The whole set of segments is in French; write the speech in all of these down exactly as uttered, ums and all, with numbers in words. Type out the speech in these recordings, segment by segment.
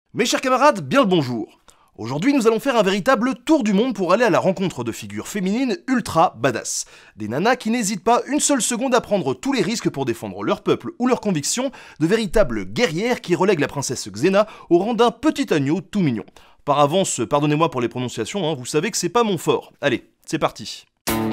Mes chers camarades, bien le bonjour. Aujourd'hui, nous allons faire un véritable tour du monde pour aller à la rencontre de figures féminines ultra badass. Des nanas qui n'hésitent pas une seule seconde à prendre tous les risques pour défendre leur peuple ou leurs convictions, de véritables guerrières qui relèguent la princesse Xena au rang d'un petit agneau tout mignon. Par avance, pardonnez-moi pour les prononciations, hein, vous savez que c'est pas mon fort. Allez, c'est parti.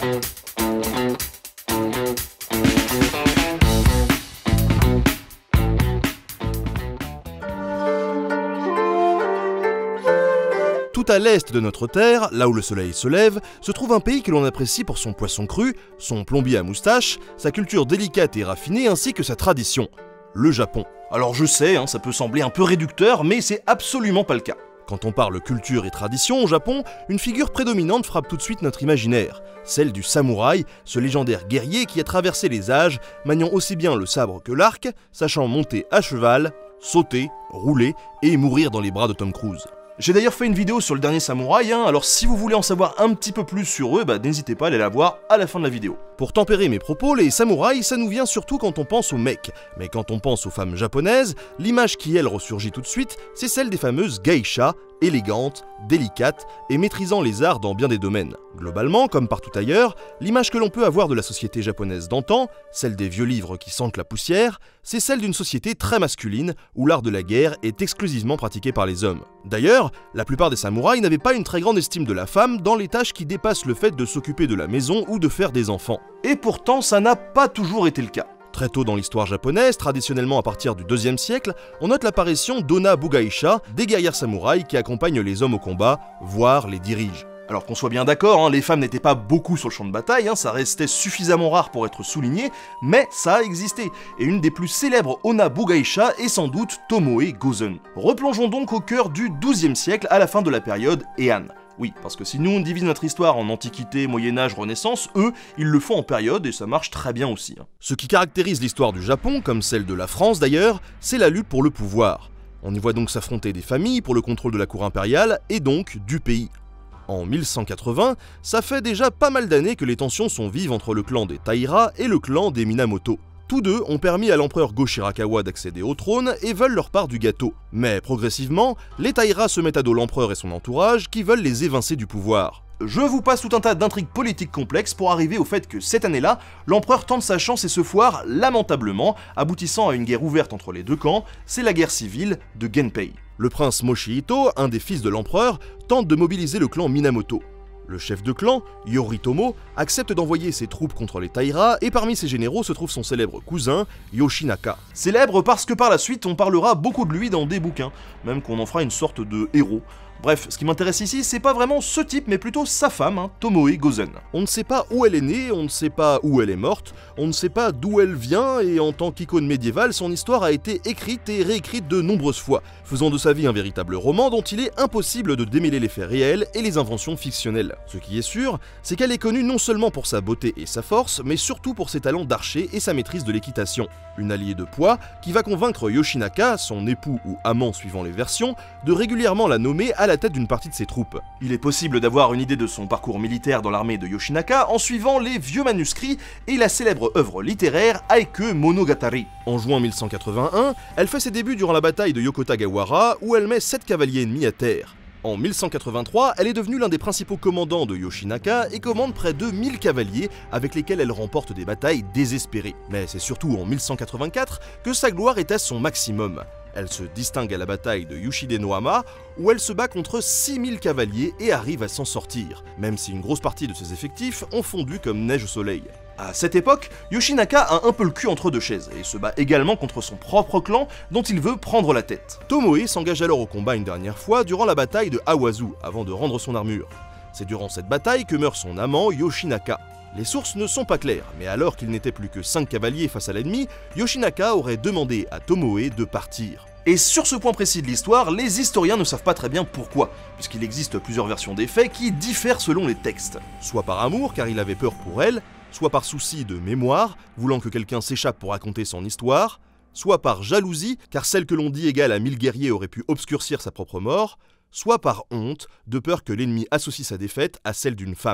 Tout à l'est de notre terre, là où le soleil se lève, se trouve un pays que l'on apprécie pour son poisson cru, son plombier à moustache, sa culture délicate et raffinée ainsi que sa tradition, le Japon. Alors je sais, hein, ça peut sembler un peu réducteur, mais c'est absolument pas le cas. Quand on parle culture et tradition au Japon, une figure prédominante frappe tout de suite notre imaginaire, celle du samouraï, ce légendaire guerrier qui a traversé les âges, maniant aussi bien le sabre que l'arc, sachant monter à cheval, sauter, rouler et mourir dans les bras de Tom Cruise. J'ai d'ailleurs fait une vidéo sur le dernier samouraï, hein, alors si vous voulez en savoir un petit peu plus sur eux, bah n'hésitez pas à aller la voir à la fin de la vidéo. Pour tempérer mes propos, les samouraïs, ça nous vient surtout quand on pense aux mecs. Mais quand on pense aux femmes japonaises, l'image qui elle ressurgit tout de suite, c'est celle des fameuses geishas, élégantes, délicates et maîtrisant les arts dans bien des domaines. Globalement, comme partout ailleurs, l'image que l'on peut avoir de la société japonaise d'antan, celle des vieux livres qui sentent la poussière, c'est celle d'une société très masculine où l'art de la guerre est exclusivement pratiqué par les hommes. D'ailleurs, la plupart des samouraïs n'avaient pas une très grande estime de la femme dans les tâches qui dépassent le fait de s'occuper de la maison ou de faire des enfants. Et pourtant, ça n'a pas toujours été le cas. Très tôt dans l'histoire japonaise, traditionnellement à partir du deuxième siècle, on note l'apparition d'Onna Bugaisha, des guerrières samouraïs qui accompagnent les hommes au combat, voire les dirigent. Alors qu'on soit bien d'accord, hein, les femmes n'étaient pas beaucoup sur le champ de bataille, hein, ça restait suffisamment rare pour être souligné, mais ça a existé, et une des plus célèbres Onna Bugaisha est sans doute Tomoe Gozen. Replongeons donc au cœur du douzième siècle, à la fin de la période Heian. Oui, parce que si nous on divise notre histoire en Antiquité, Moyen-Âge, Renaissance, eux, ils le font en période et ça marche très bien aussi. Hein. Ce qui caractérise l'histoire du Japon, comme celle de la France d'ailleurs, c'est la lutte pour le pouvoir. On y voit donc s'affronter des familles pour le contrôle de la cour impériale et donc du pays. En mille cent quatre-vingts, ça fait déjà pas mal d'années que les tensions sont vives entre le clan des Taira et le clan des Minamoto. Tous deux ont permis à l'empereur Go-Shirakawa d'accéder au trône et veulent leur part du gâteau. Mais progressivement, les Taira se mettent à dos l'empereur et son entourage qui veulent les évincer du pouvoir. Je vous passe tout un tas d'intrigues politiques complexes pour arriver au fait que cette année-là, l'empereur tente sa chance et se foire lamentablement, aboutissant à une guerre ouverte entre les deux camps, c'est la guerre civile de Genpei. Le prince Mochihito, un des fils de l'empereur, tente de mobiliser le clan Minamoto. Le chef de clan, Yoritomo, accepte d'envoyer ses troupes contre les Taira et parmi ses généraux se trouve son célèbre cousin, Yoshinaka. Célèbre parce que par la suite on parlera beaucoup de lui dans des bouquins, même qu'on en fera une sorte de héros. Bref, ce qui m'intéresse ici, c'est pas vraiment ce type, mais plutôt sa femme, hein, Tomoe Gozen. On ne sait pas où elle est née, on ne sait pas où elle est morte, on ne sait pas d'où elle vient, et en tant qu'icône médiévale, son histoire a été écrite et réécrite de nombreuses fois, faisant de sa vie un véritable roman dont il est impossible de démêler les faits réels et les inventions fictionnelles. Ce qui est sûr, c'est qu'elle est connue non seulement pour sa beauté et sa force, mais surtout pour ses talents d'archer et sa maîtrise de l'équitation. Une alliée de poids qui va convaincre Yoshinaka, son époux ou amant suivant les versions, de régulièrement la nommer à la tête d'une partie de ses troupes. Il est possible d'avoir une idée de son parcours militaire dans l'armée de Yoshinaka en suivant les vieux manuscrits et la célèbre œuvre littéraire Haiku Monogatari. En juin mille cent quatre-vingt-un, elle fait ses débuts durant la bataille de Yokotagawara où elle met sept cavaliers ennemis à terre. En mille cent quatre-vingt-trois, elle est devenue l'un des principaux commandants de Yoshinaka et commande près de mille cavaliers avec lesquels elle remporte des batailles désespérées. Mais c'est surtout en mille cent quatre-vingt-quatre que sa gloire est à son maximum. Elle se distingue à la bataille de Yushide-no-Hama, où elle se bat contre six mille cavaliers et arrive à s'en sortir, même si une grosse partie de ses effectifs ont fondu comme neige au soleil. À cette époque, Yoshinaka a un peu le cul entre deux chaises, et se bat également contre son propre clan, dont il veut prendre la tête. Tomoe s'engage alors au combat une dernière fois durant la bataille de Awazu, avant de rendre son armure. C'est durant cette bataille que meurt son amant Yoshinaka. Les sources ne sont pas claires, mais alors qu'il n'était plus que cinq cavaliers face à l'ennemi, Yoshinaka aurait demandé à Tomoe de partir. Et sur ce point précis de l'histoire, les historiens ne savent pas très bien pourquoi, puisqu'il existe plusieurs versions des faits qui diffèrent selon les textes. Soit par amour, car il avait peur pour elle, soit par souci de mémoire, voulant que quelqu'un s'échappe pour raconter son histoire, soit par jalousie, car celle que l'on dit égale à mille guerriers aurait pu obscurcir sa propre mort, soit par honte, de peur que l'ennemi associe sa défaite à celle d'une femme.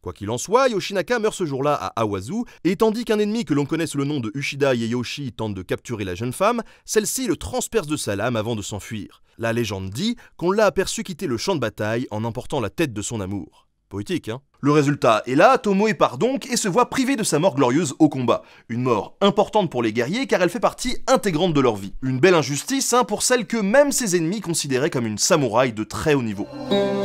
Quoi qu'il en soit, Yoshinaka meurt ce jour-là à Awazu, et tandis qu'un ennemi que l'on connaît sous le nom de Ushida Ieyoshi tente de capturer la jeune femme, celle-ci le transperce de sa lame avant de s'enfuir. La légende dit qu'on l'a aperçu quitter le champ de bataille en emportant la tête de son amour. Poétique, hein? Le résultat est là, Tomoe part donc et se voit privé de sa mort glorieuse au combat. Une mort importante pour les guerriers car elle fait partie intégrante de leur vie. Une belle injustice hein, pour celle que même ses ennemis considéraient comme une samouraï de très haut niveau.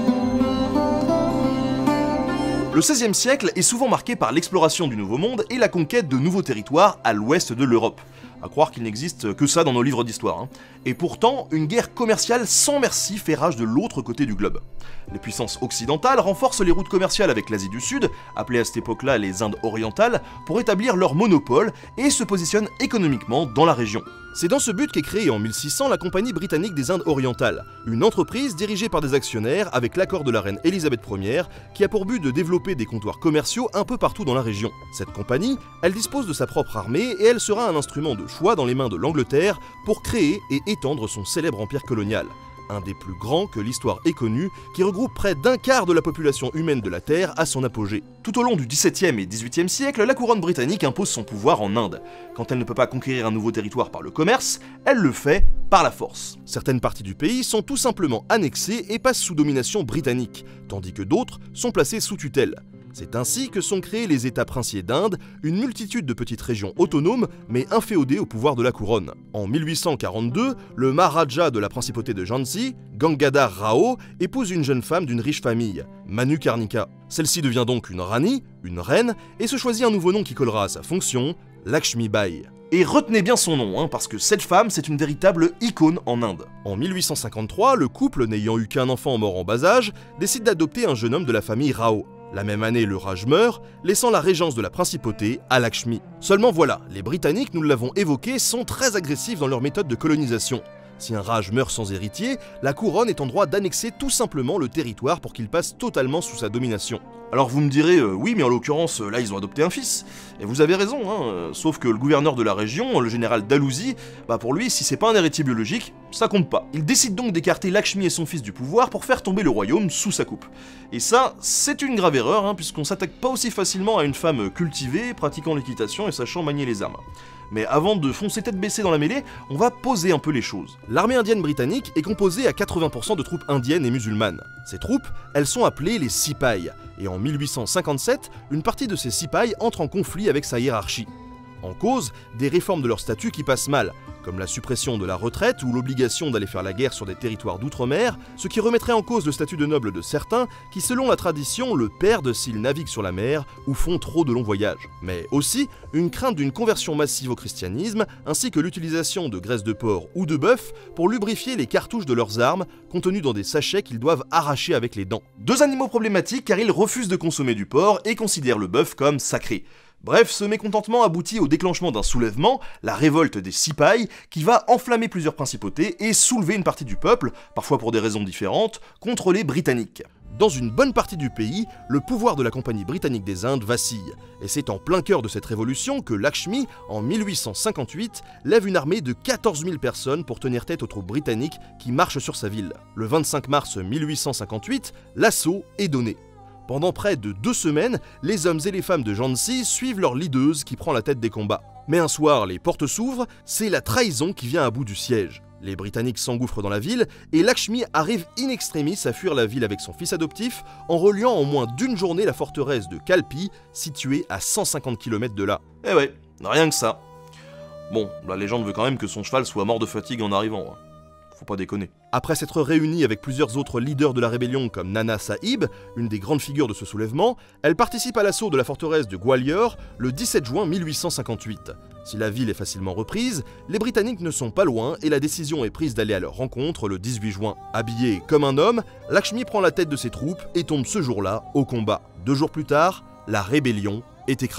Le seizième siècle est souvent marqué par l'exploration du Nouveau Monde et la conquête de nouveaux territoires à l'ouest de l'Europe. À croire qu'il n'existe que ça dans nos livres d'histoire. Hein. Et pourtant, une guerre commerciale sans merci fait rage de l'autre côté du globe. Les puissances occidentales renforcent les routes commerciales avec l'Asie du Sud, appelées à cette époque-là les Indes orientales, pour établir leur monopole et se positionnent économiquement dans la région. C'est dans ce but qu'est créée en mille six cents la Compagnie britannique des Indes orientales, une entreprise dirigée par des actionnaires avec l'accord de la reine Elisabeth première qui a pour but de développer des comptoirs commerciaux un peu partout dans la région. Cette compagnie, elle dispose de sa propre armée et elle sera un instrument de choix dans les mains de l'Angleterre pour créer et étendre son célèbre empire colonial. Un des plus grands que l'histoire ait connu, qui regroupe près d'un quart de la population humaine de la Terre à son apogée. Tout au long du dix-septième et dix-huitième siècle, la couronne britannique impose son pouvoir en Inde. Quand elle ne peut pas conquérir un nouveau territoire par le commerce, elle le fait par la force. Certaines parties du pays sont tout simplement annexées et passent sous domination britannique, tandis que d'autres sont placées sous tutelle. C'est ainsi que sont créés les États princiers d'Inde, une multitude de petites régions autonomes mais inféodées au pouvoir de la couronne. En mille huit cent quarante-deux, le Maharaja de la principauté de Jhansi, Gangadhar Rao, épouse une jeune femme d'une riche famille, Manu Karnika. Celle-ci devient donc une Rani, une reine, et se choisit un nouveau nom qui collera à sa fonction, Lakshmi Bai. Et retenez bien son nom, hein, parce que cette femme, c'est une véritable icône en Inde. En mille huit cent cinquante-trois, le couple, n'ayant eu qu'un enfant mort en bas âge, décide d'adopter un jeune homme de la famille Rao. La même année, le Raj meurt, laissant la régence de la principauté à Lakshmi. Seulement voilà, les Britanniques, nous l'avons évoqué, sont très agressifs dans leur méthode de colonisation. Si un Raj meurt sans héritier, la couronne est en droit d'annexer tout simplement le territoire pour qu'il passe totalement sous sa domination. Alors vous me direz, euh, oui mais en l'occurrence, là ils ont adopté un fils. Et vous avez raison, hein, euh, sauf que le gouverneur de la région, le général Dalhousie, bah pour lui, si c'est pas un héritier biologique, ça compte pas. Il décide donc d'écarter Lakshmi et son fils du pouvoir pour faire tomber le royaume sous sa coupe. Et ça, c'est une grave erreur, hein, puisqu'on s'attaque pas aussi facilement à une femme cultivée, pratiquant l'équitation et sachant manier les armes. Mais avant de foncer tête baissée dans la mêlée, on va poser un peu les choses. L'armée indienne britannique est composée à quatre-vingts pour cent de troupes indiennes et musulmanes. Ces troupes, elles sont appelées les Sipais, et en mille huit cent cinquante-sept, une partie de ces Sipais entre en conflit avec sa hiérarchie. En cause, des réformes de leur statut qui passent mal, comme la suppression de la retraite ou l'obligation d'aller faire la guerre sur des territoires d'outre-mer, ce qui remettrait en cause le statut de noble de certains qui, selon la tradition, le perdent s'ils naviguent sur la mer ou font trop de longs voyages. Mais aussi une crainte d'une conversion massive au christianisme, ainsi que l'utilisation de graisse de porc ou de bœuf pour lubrifier les cartouches de leurs armes, contenues dans des sachets qu'ils doivent arracher avec les dents. Deux animaux problématiques car ils refusent de consommer du porc et considèrent le bœuf comme sacré. Bref, ce mécontentement aboutit au déclenchement d'un soulèvement, la révolte des Sipais, qui va enflammer plusieurs principautés et soulever une partie du peuple, parfois pour des raisons différentes, contre les Britanniques. Dans une bonne partie du pays, le pouvoir de la Compagnie britannique des Indes vacille, et c'est en plein cœur de cette révolution que Lakshmi, en mille huit cent cinquante-huit, lève une armée de quatorze mille personnes pour tenir tête aux troupes britanniques qui marchent sur sa ville. Le vingt-cinq mars mille huit cent cinquante-huit, l'assaut est donné. Pendant près de deux semaines, les hommes et les femmes de Jhansi suivent leur leaduse qui prend la tête des combats. Mais un soir, les portes s'ouvrent, c'est la trahison qui vient à bout du siège. Les Britanniques s'engouffrent dans la ville et Lakshmi arrive in extremis à fuir la ville avec son fils adoptif en reliant en moins d'une journée la forteresse de Kalpi, située à cent cinquante kilomètres de là. Eh ouais, rien que ça. Bon, la légende veut quand même que son cheval soit mort de fatigue en arrivant. Hein. Faut pas déconner. Après s'être réunie avec plusieurs autres leaders de la rébellion comme Nana Sahib, une des grandes figures de ce soulèvement, elle participe à l'assaut de la forteresse de Gwalior le dix-sept juin mille huit cent cinquante-huit. Si la ville est facilement reprise, les Britanniques ne sont pas loin et la décision est prise d'aller à leur rencontre le dix-huit juin. Habillée comme un homme, Lakshmi prend la tête de ses troupes et tombe ce jour-là au combat. Deux jours plus tard, la rébellion est écrasée.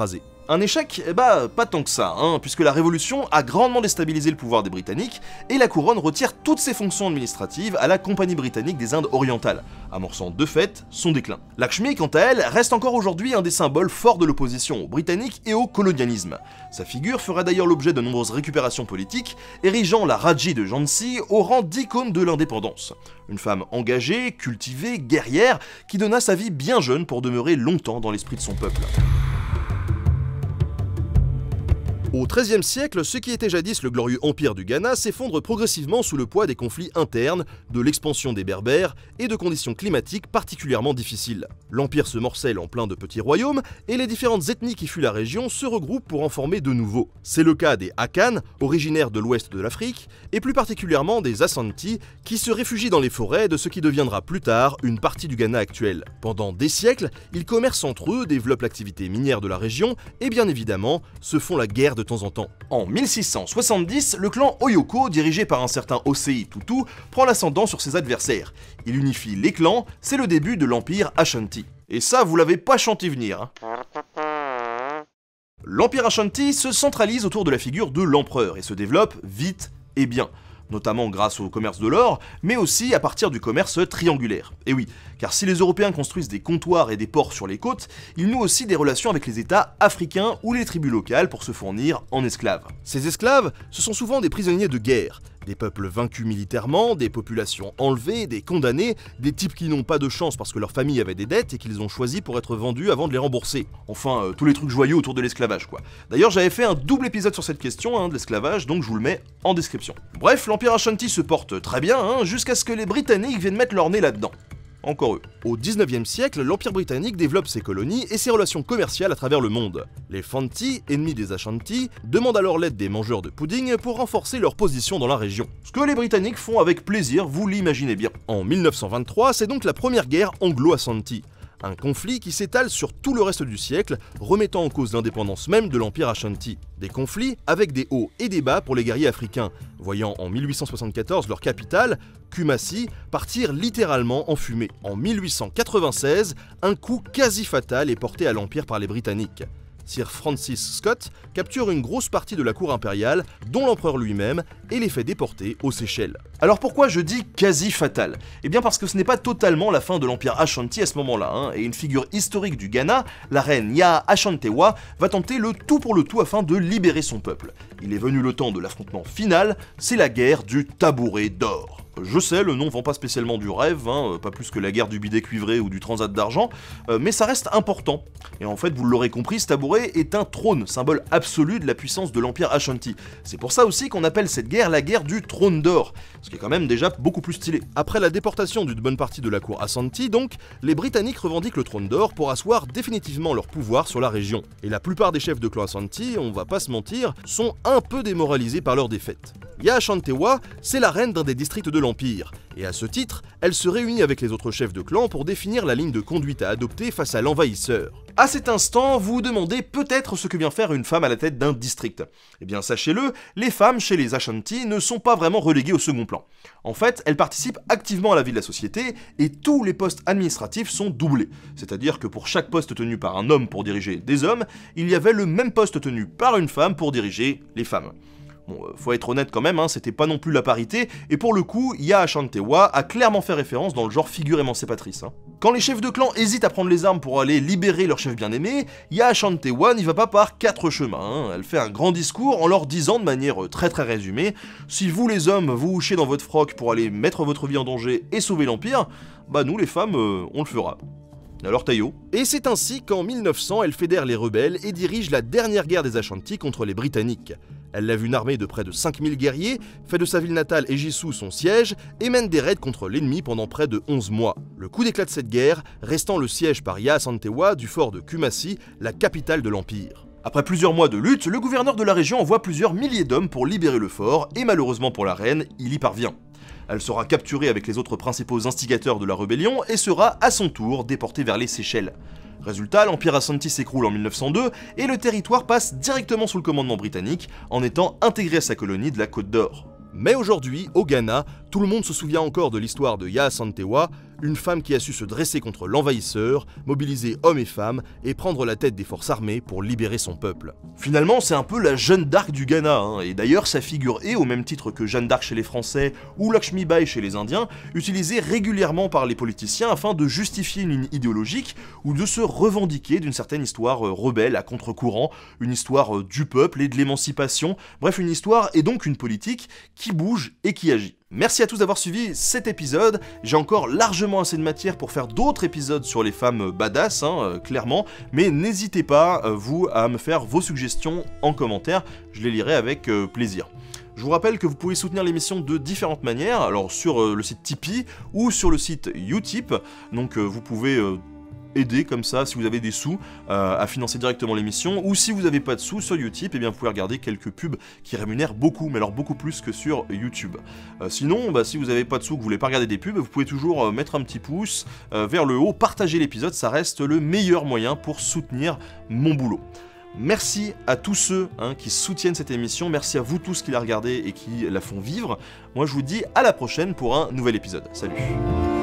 Un échec? Eh bah, pas tant que ça, hein, puisque la Révolution a grandement déstabilisé le pouvoir des Britanniques, et la couronne retire toutes ses fonctions administratives à la Compagnie britannique des Indes orientales, amorçant de fait son déclin. Lakshmi, quant à elle, reste encore aujourd'hui un des symboles forts de l'opposition aux Britanniques et au colonialisme. Sa figure fera d'ailleurs l'objet de nombreuses récupérations politiques, érigeant la Rajie de Jhansi au rang d'icône de l'indépendance. Une femme engagée, cultivée, guerrière, qui donna sa vie bien jeune pour demeurer longtemps dans l'esprit de son peuple. Au treizième siècle, ce qui était jadis le glorieux empire du Ghana s'effondre progressivement sous le poids des conflits internes, de l'expansion des Berbères et de conditions climatiques particulièrement difficiles. L'empire se morcelle en plein de petits royaumes et les différentes ethnies qui fuient la région se regroupent pour en former de nouveaux. C'est le cas des Akan, originaires de l'ouest de l'Afrique, et plus particulièrement des Ashanti, qui se réfugient dans les forêts de ce qui deviendra plus tard une partie du Ghana actuel. Pendant des siècles, ils commercent entre eux, développent l'activité minière de la région et bien évidemment se font la guerre de temps en temps. En mille six cent soixante-dix, le clan Oyoko, dirigé par un certain Osei Tutu, prend l'ascendant sur ses adversaires. Il unifie les clans, c'est le début de l'empire Ashanti. Et ça, vous l'avez pas chanté venir, hein. L'empire Ashanti se centralise autour de la figure de l'empereur et se développe vite et bien, notamment grâce au commerce de l'or, mais aussi à partir du commerce triangulaire. Et oui, car si les Européens construisent des comptoirs et des ports sur les côtes, ils nouent aussi des relations avec les États africains ou les tribus locales pour se fournir en esclaves. Ces esclaves, ce sont souvent des prisonniers de guerre, des peuples vaincus militairement, des populations enlevées, des condamnés, des types qui n'ont pas de chance parce que leur famille avait des dettes et qu'ils ont choisi pour être vendus avant de les rembourser. Enfin, euh, tous les trucs joyeux autour de l'esclavage, quoi. D'ailleurs, j'avais fait un double épisode sur cette question, hein, de l'esclavage, donc je vous le mets en description. Bref, l'empire Ashanti se porte très bien, hein, jusqu'à ce que les Britanniques viennent mettre leur nez là-dedans. Encore eux. Au dix-neuvième siècle, l'Empire britannique développe ses colonies et ses relations commerciales à travers le monde. Les Fanti, ennemis des Ashanti, demandent alors l'aide des mangeurs de pudding pour renforcer leur position dans la région. Ce que les Britanniques font avec plaisir, vous l'imaginez bien. En mille neuf cent vingt-trois, c'est donc la première guerre anglo-ashanti. Un conflit qui s'étale sur tout le reste du siècle, remettant en cause l'indépendance même de l'Empire Ashanti. Des conflits avec des hauts et des bas pour les guerriers africains, voyant en mille huit cent soixante-quatorze leur capitale, Kumasi, partir littéralement en fumée. En mille huit cent quatre-vingt-seize, un coup quasi fatal est porté à l'Empire par les Britanniques. Sir Francis Scott capture une grosse partie de la cour impériale, dont l'empereur lui-même, et les fait déporter aux Seychelles. Alors pourquoi je dis quasi fatal? Eh bien parce que ce n'est pas totalement la fin de l'empire Ashanti à ce moment-là, hein, et une figure historique du Ghana, la reine Yaa Ashantewa, va tenter le tout pour le tout afin de libérer son peuple. Il est venu le temps de l'affrontement final, c'est la guerre du tabouret d'or. Je sais, le nom vend pas spécialement du rêve, hein, pas plus que la guerre du bidet cuivré ou du transat d'argent, euh, mais ça reste important. Et en fait, vous l'aurez compris, ce tabouret est un trône, symbole absolu de la puissance de l'Empire Ashanti. C'est pour ça aussi qu'on appelle cette guerre la guerre du trône d'or, ce qui est quand même déjà beaucoup plus stylé. Après la déportation d'une bonne partie de la cour Ashanti, donc, les Britanniques revendiquent le trône d'or pour asseoir définitivement leur pouvoir sur la région. Et la plupart des chefs de clan Ashanti, on va pas se mentir, sont un peu démoralisés par leur défaite. Yaa Ashantewa, c'est la reine d'un des districts de l'Empire, et à ce titre, elle se réunit avec les autres chefs de clan pour définir la ligne de conduite à adopter face à l'envahisseur. À cet instant, vous vous demandez peut-être ce que vient faire une femme à la tête d'un district. Eh bien sachez-le, les femmes chez les Ashanti ne sont pas vraiment reléguées au second plan. En fait, elles participent activement à la vie de la société, et tous les postes administratifs sont doublés. C'est-à-dire que pour chaque poste tenu par un homme pour diriger des hommes, il y avait le même poste tenu par une femme pour diriger les femmes. Bon, euh, faut être honnête quand même, hein, c'était pas non plus la parité, et pour le coup, Yaa Ashantewa a clairement fait référence dans le genre figure émancipatrice. Hein. Quand les chefs de clan hésitent à prendre les armes pour aller libérer leur chef bien-aimé, Yaa Ashantewa n'y va pas par quatre chemins. Hein. Elle fait un grand discours en leur disant de manière très très résumée, si vous les hommes vous houchez dans votre froc pour aller mettre votre vie en danger et sauver l'Empire, bah nous les femmes, euh, on le fera. Alors Tayo. Et c'est ainsi qu'en mille neuf cents, elle fédère les rebelles et dirige la dernière guerre des Ashanti contre les Britanniques. Elle lève une armée de près de cinq mille guerriers, fait de sa ville natale Ejisu son siège et mène des raids contre l'ennemi pendant près de onze mois. Le coup d'éclat de cette guerre restant le siège par Yaa Ashantewa du fort de Kumasi, la capitale de l'Empire. Après plusieurs mois de lutte, le gouverneur de la région envoie plusieurs milliers d'hommes pour libérer le fort et malheureusement pour la reine, il y parvient. Elle sera capturée avec les autres principaux instigateurs de la rébellion et sera à son tour déportée vers les Seychelles. Résultat, l'Empire Ashanti s'écroule en mille neuf cent deux et le territoire passe directement sous le commandement britannique en étant intégré à sa colonie de la Côte d'Or. Mais aujourd'hui, au Ghana, tout le monde se souvient encore de l'histoire de Yaa Asantewaa, une femme qui a su se dresser contre l'envahisseur, mobiliser hommes et femmes et prendre la tête des forces armées pour libérer son peuple. Finalement, c'est un peu la Jeanne d'Arc du Ghana, hein, et d'ailleurs sa figure est, au même titre que Jeanne d'Arc chez les Français ou Lakshmi Bai chez les Indiens, utilisée régulièrement par les politiciens afin de justifier une ligne idéologique ou de se revendiquer d'une certaine histoire euh, rebelle à contre-courant, une histoire euh, du peuple et de l'émancipation, bref une histoire et donc une politique qui bouge et qui agit. Merci à tous d'avoir suivi cet épisode, j'ai encore largement assez de matière pour faire d'autres épisodes sur les femmes badass, hein, euh, clairement, mais n'hésitez pas, euh, vous, à me faire vos suggestions en commentaire, je les lirai avec euh, plaisir. Je vous rappelle que vous pouvez soutenir l'émission de différentes manières, alors sur euh, le site Tipeee ou sur le site Utip, donc euh, vous pouvez... Euh, aider comme ça si vous avez des sous euh, à financer directement l'émission, ou si vous n'avez pas de sous sur Utip, et bien vous pouvez regarder quelques pubs qui rémunèrent beaucoup, mais alors beaucoup plus que sur YouTube. Euh, sinon, bah, si vous n'avez pas de sous, que vous voulez pas regarder des pubs, vous pouvez toujours euh, mettre un petit pouce euh, vers le haut, partager l'épisode, ça reste le meilleur moyen pour soutenir mon boulot. Merci à tous ceux hein, qui soutiennent cette émission, merci à vous tous qui la regardez et qui la font vivre. Moi je vous dis à la prochaine pour un nouvel épisode. Salut!